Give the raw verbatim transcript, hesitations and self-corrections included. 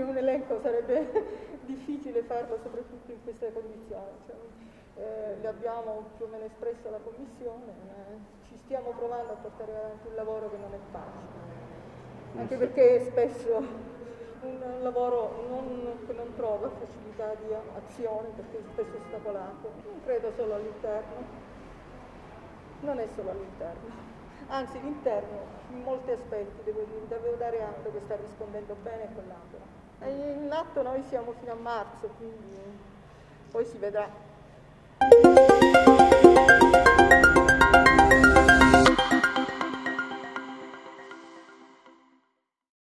un elenco sarebbe difficile farlo, soprattutto in queste condizioni. Cioè, eh, le abbiamo più o meno espresso alla Commissione, eh, ci stiamo provando a portare avanti un lavoro che non è facile, anche perché spesso un lavoro non, che non trova facilità di azione, perché è spesso ostacolato, non credo solo all'interno, non è solo all'interno. Anzi, l'interno, in molti aspetti, devo, dire, devo dare atto che sta rispondendo bene e collabora. E in atto noi siamo fino a marzo, quindi poi si vedrà.